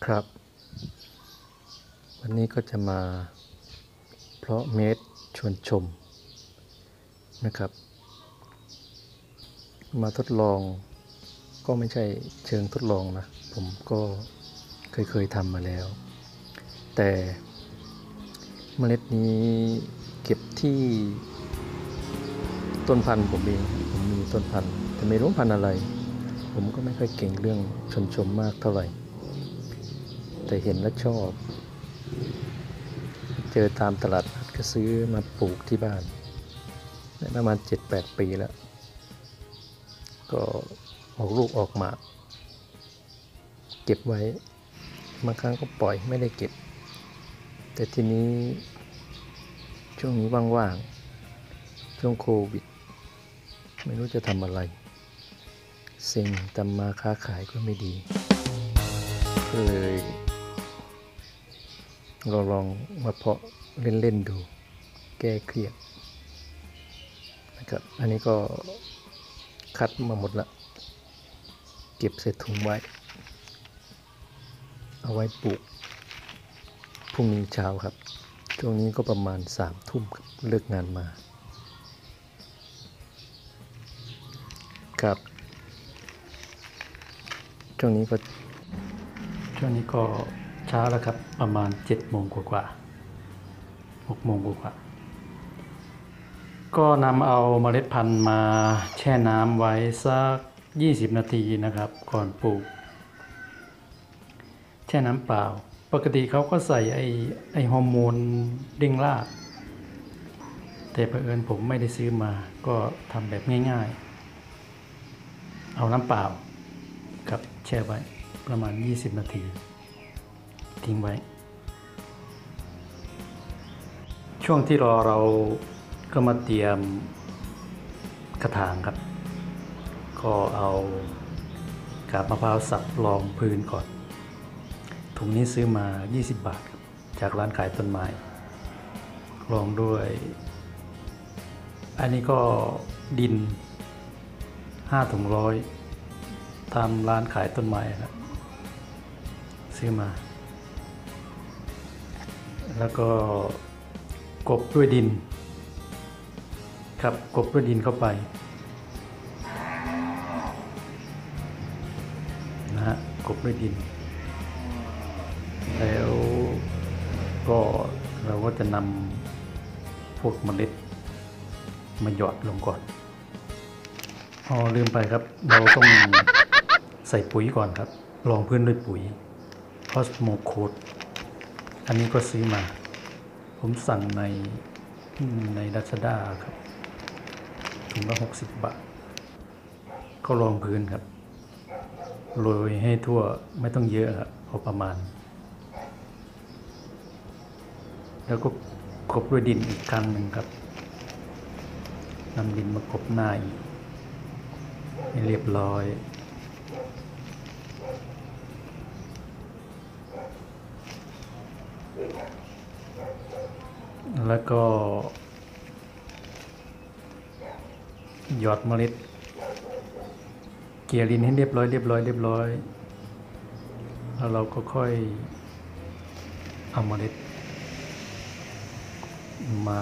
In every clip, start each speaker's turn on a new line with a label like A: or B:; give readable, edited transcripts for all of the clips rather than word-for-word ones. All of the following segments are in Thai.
A: ครับวันนี้ก็จะมาเพาะเม็ดชวนชมนะครับมาทดลองก็ไม่ใช่เชิงทดลองนะผมก็เคยทำมาแล้วแต่เมล็ดนี้เก็บที่ต้นพันธุ์ผมเองผมมีต้นพันธุ์แต่ไม่รู้พันธุ์อะไรผมก็ไม่ค่อยเก่งเรื่องชวนชมมากเท่าไหร่แต่เห็นแล้วชอบเจอตามตลาดก็ซื้อมาปลูกที่บ้านได้ประมาณ 7-8 ปีแล้วก็ออกลูกออกหมากเก็บไว้บางครั้งก็ปล่อยไม่ได้เก็บแต่ทีนี้ช่วงนี้ว่างๆช่วงโควิดไม่รู้จะทำอะไรเซ็งทำมาค้าขายก็ไม่ดีก็เลยลองมาเพาะเล่นๆดูแก้เครียดนะครับอันนี้ก็คัดมาหมดละเก็บใส่ถุงไว้เอาไว้ปลูกพรุ่งนี้เช้าครับช่วงนี้ก็ประมาณ3 ทุ่มเลิกงานมาครับช่วงนี้ก็เช้าแล้วครับประมาณ7 โมงกว่า6 โมงกว่าก็นำเอาเมล็ดพันธุ์มาแช่น้ำไว้สัก20 นาทีนะครับก่อนปลูกแช่น้ำเปล่าปกติเขาก็ใส่ไอฮอร์โมนเร่งรากแต่เผอิญผมไม่ได้ซื้อมาก็ทำแบบง่ายๆเอาน้ำเปล่าครับแช่ไว้ประมาณ20 นาทีทิ้งไว้ช่วงที่รอเราก็มาเตรียมกระถางครับก็เอากาบมะพร้าวสับรองพื้นก่อนถุงนี้ซื้อมา20 บาทจากร้านขายต้นไม้รองด้วยอันนี้ก็ดิน5 ถุง100ตามร้านขายต้นไม้ครับซื้อมาแล้วก็กบด้วยดินครับกบด้วยดินเข้าไปนะฮะกบด้วยดินแล้วก็เราก็จะนำพวกเมล็ดมาหยอดลงก่อนลืมไปครับเราต้องใส่ปุ๋ยก่อนครับรองพื้นด้วยปุ๋ยคอสโมโคดอันนี้ก็ซื้อมาผมสั่งในลาซาด้าครับถุงละ60 บาทก็รองพื้นครับโรยให้ทั่วไม่ต้องเยอะครับพอประมาณแล้วก็กลบด้วยดินอีกครั้งหนึ่งครับนำดินมากลบหน้าอีกให้เรียบร้อยแล้วก็หยอดเมล็ดเกลี่ยดินให้เรียบร้อยแล้วเราก็ค่อยเอาเมล็ดมา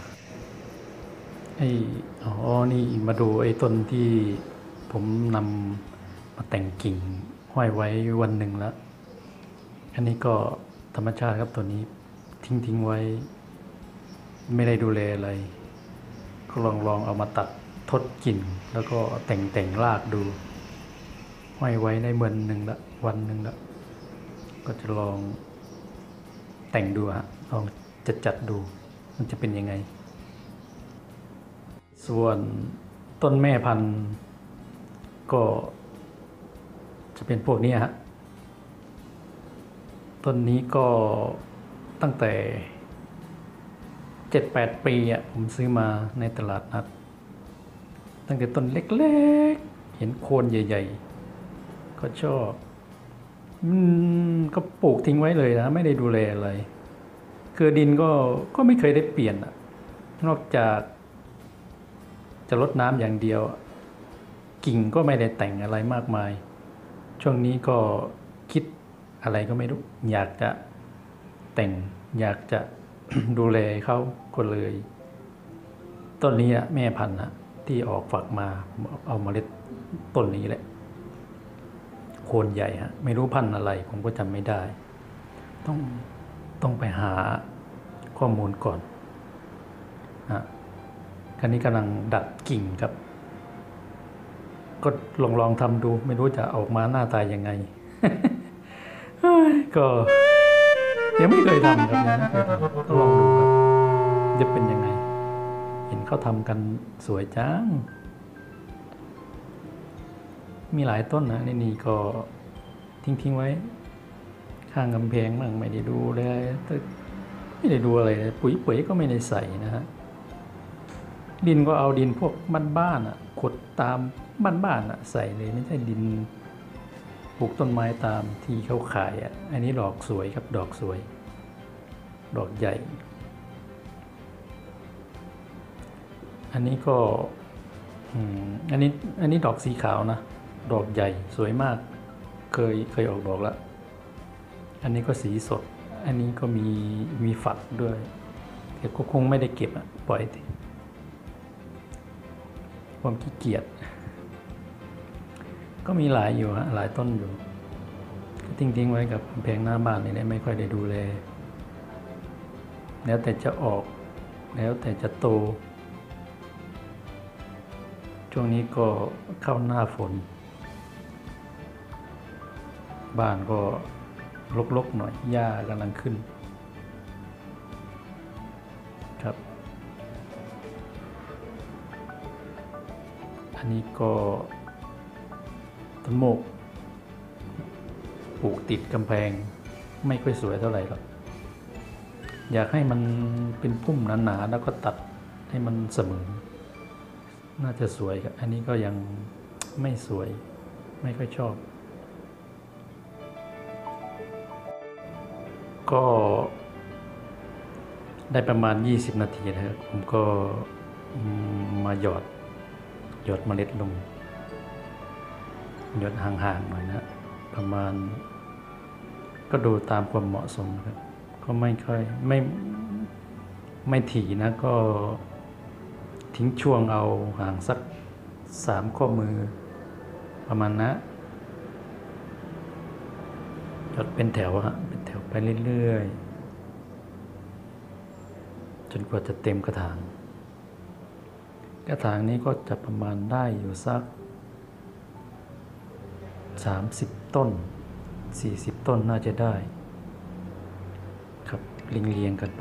A: นี่มาดูไอ้ต้นที่ผมนำมาแต่งกิ่งห้อยไว้วันหนึ่งแล้วอันนี้ก็ธรรมชาติครับตัวนี้ทิ้งไว้ไม่ได้ดูแลอะไรก็ลองเอามาตัดทดกิ่งแล้วก็แต่งรากดูห้อยไว้ในวันหนึ่งละก็จะลองแต่งดูฮะลองจัดดูมันจะเป็นยังไงส่วนต้นแม่พันธุ์ก็จะเป็นพวกนี้ฮะต้นนี้ก็ตั้งแต่7-8 ปีผมซื้อมาในตลาดนัดตั้งแต่ต้นเล็กๆเห็นโคนใหญ่ๆก็ชอบก็ปลูกทิ้งไว้เลยนะไม่ได้ดูแลอะไรคือดินก็ไม่เคยได้เปลี่ยนนอกจากจะรดน้ำอย่างเดียวกิ่งก็ไม่ได้แต่งอะไรมากมายช่วงนี้ก็คิดอะไรก็ไม่รู้อยากจะแต่งอยากจะ ดูแลเขาก็เลยต้นนี้อะแม่พันธุ์ที่ออกฝักมาเอาเมล็ดต้นนี้แหละโคนใหญ่ไม่รู้พันธุ์อะไรผมก็จำไม่ได้ต้องไปหาข้อมูลก่อนคราวนี้กำลังดัดกิ่งครับก็ลองทำดูไม่รู้จะออกมาหน้าตายังไง ก็ยังไม่เคยทำครับยังไม่เคยทำก็ลองดูครับจะเป็นยังไงเห็นเขาทำกันสวยจังมีหลายต้นนะนี่ก็ทิ้งไว้ข้างกำแพงมั่งไม่ได้ดูเลยไม่ได้ดูอะไรเลยปุ๋ยก็ไม่ได้ใส่นะฮะดินก็เอาดินพวกบ้านๆขุดตามบ้านๆใส่เลยไม่ใช่ดินปลูกต้นไม้ตามที่เขาขายอันนี้ดอกสวยครับดอกสวยดอกใหญ่อันนี้ก็อันนี้ดอกสีขาวนะดอกใหญ่สวยมากเคยออกดอกแล้วอันนี้ก็สีสดอันนี้ก็มีฝักด้วยแต่ก็คงไม่ได้เก็บปล่อยความขี้เกียจก็มีหลายอยู่หลายต้นอยู่ก็ทิ้งไว้กับกำแพงหน้าบ้านนี่แหละไม่ค่อยได้ดูแลแล้วแต่จะออกแล้วแต่จะโตช่วงนี้ก็เข้าหน้าฝนบ้านก็รกๆหน่อยหญ้ากำลังขึ้นครับอันนี้ก็ต้นโมกปลูกติดกำแพงไม่ค่อยสวยเท่าไหร่หรอกอยากให้มันเป็นพุ่มหนาๆแล้วก็ตัดให้มันเสมอน่าจะสวยครับอันนี้ก็ยังไม่สวยไม่ค่อยชอบก็ได้ประมาณ20นาทีนะครับผมก็มาหยอดเมล็ดลงหยอดห่างๆหน่อยนะประมาณก็ดูตามความเหมาะสมครับก็ไม่ค่อยไม่ถี่นะก็ทิ้งช่วงเอาห่างสัก3 ข้อมือประมาณนะหยอดเป็นแถวเป็นแถวไปเรื่อยๆจนกว่าจะเต็มกระถางนี้ก็จะประมาณได้อยู่สัก30 ต้น40 ต้นน่าจะได้ครับเรียงกันไป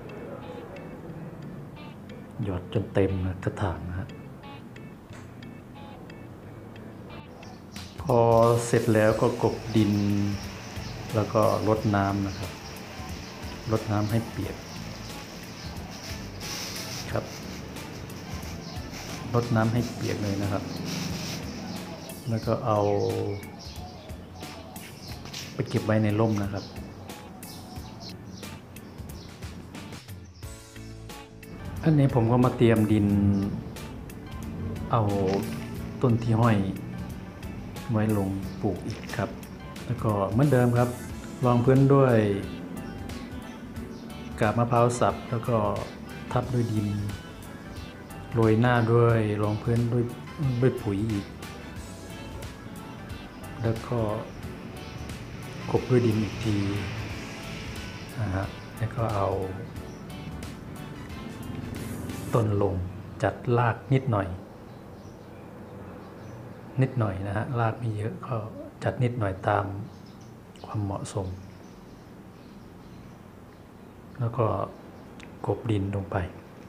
A: หยอดจนเต็มกระถางนะฮะพอเสร็จแล้วก็กลบดินแล้วก็รดน้ำนะครับรดน้ำให้เปียกครับรดน้ำให้เปียกเลยนะครับแล้วก็เอาไปเก็บไว้ในร่มนะครับอันนี้ผมก็มาเตรียมดินเอาต้นที่ห้อยไว้ลงปลูกอีกครับแล้วก็เหมือนเดิมครับรองพื้นด้วยกาบมะพร้าวสับแล้วก็ทับด้วยดินโรยหน้าด้วยรองพื้นด้วยปุ๋ยอีกแล้วก็กลบด้วยดินอีกทีแล้วก็เอาต้นลงจัดรากนิดหน่อยนะฮะรากไม่เยอะก็จัดนิดหน่อยตามความเหมาะสมแล้วก็กลบดินลงไป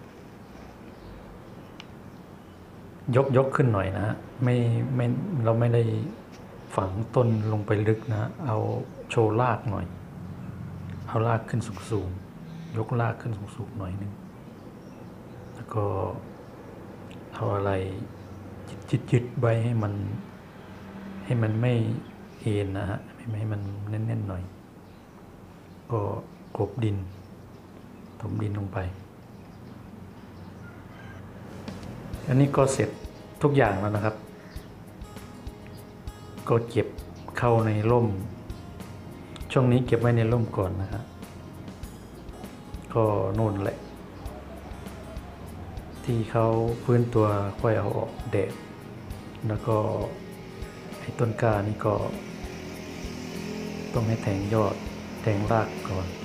A: ยกขึ้นหน่อยนะฮะไม่เราไม่ได้ฝังต้นลงไปลึกนะเอาโชว์รากหน่อยเอารากขึ้นสูงยกรากขึ้นสูงหน่อยนึงแล้วก็เอาอะไรยึดไว้ให้มันไม่เอ็นนะฮะให้มันแน่นๆหน่อยก็กลบดินถมดินลงไปอันนี้ก็เสร็จทุกอย่างแล้วนะครับก็เก็บเข้าในร่มช่วงนี้เก็บไว้ในร่มก่อนนะครับก็นู่นแหละ ที่เขาฟื้นตัวค่อยเอาออกแดดแล้วก็ไอ้ต้นกล้านี่ก็ต้องให้แทงยอดแทงรากก่อน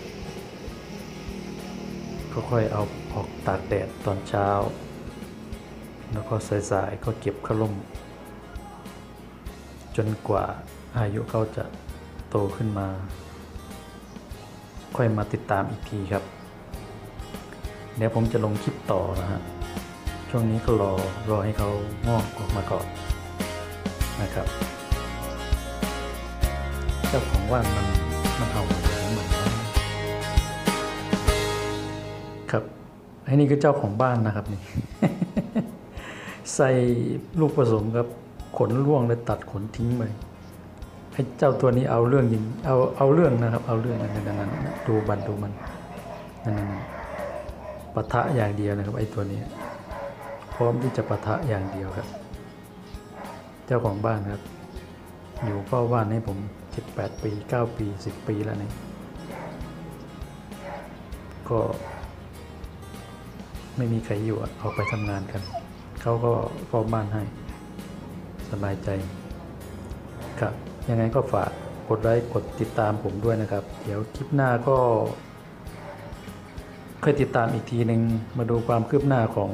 A: ก็ค่อยเอาออกตากแดดตอนเช้าแล้วก็สายๆก็เก็บเข้าร่มจนกว่าอายุเขาจะโตขึ้นมาค่อยมาติดตามอีกทีครับเดี๋ยวผมจะลงคลิปต่อนะฮะช่วงนี้ก็รอให้เขางอกออกมาก่อนนะครับเจ้าของว่านมันเอาเหมือนครับไอ้นี่ก็เจ้าของบ้านนะครับนี่ ใส่ลูกผสมครับขนร่วงเลยตัดขนทิ้งไปไอ้เจ้าตัวนี้เอาเรื่องจริงเอาเรื่องนะครับเอาเรื่องนั้นดูมันนั่นปะทะอย่างเดียวนะครับไอ้ตัวนี้พร้อมที่จะปะทะอย่างเดียวครับเจ้าของบ้านครับอยู่เฝ้าบ้านให้ผม7-8 ปี9 ปี10 ปีแล้วนี่ก็ไม่มีใครอยู่ออกไปทำงานกันเขาก็เฝ้าบ้านให้สบายใจครับยังไงก็ฝากกดไลค์กดติดตามผมด้วยนะครับเดี๋ยวคลิปหน้าก็ค่อยติดตามอีกทีหนึ่งมาดูความคืบหน้าของ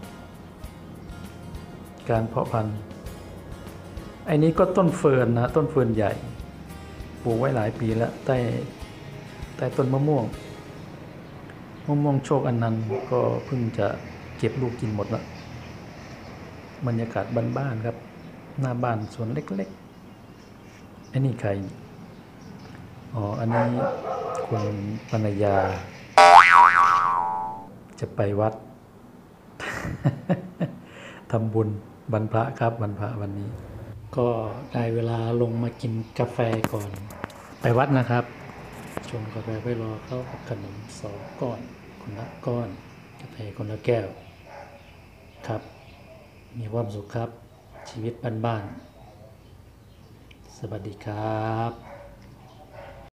A: การเพาะพันธุ์ไอ้นี้ก็ต้นเฟิร์นนะต้นเฟิร์นใหญ่ปลูกไว้หลายปีแล้วใต้ต้นมะม่วงโชคอันนั้นก็เพิ่งจะเก็บลูกกินหมดละบรรยากาศบ้านๆครับหน้าบ้านสวนเล็กๆอันนี้ใครอันนี้คุณภรรยาจะไปวัด ทำบุญวันพระครับวันพระวันนี้ก็ได้เวลาลงมากินกาแฟก่อนไปวัดนะครับชงกาแฟไปรอเข้ากับขนม2 ก้อนคนละก้อนกาแฟคนละแก้วครับมีความสุขครับชีวิตบ้านๆสวัสดีครับ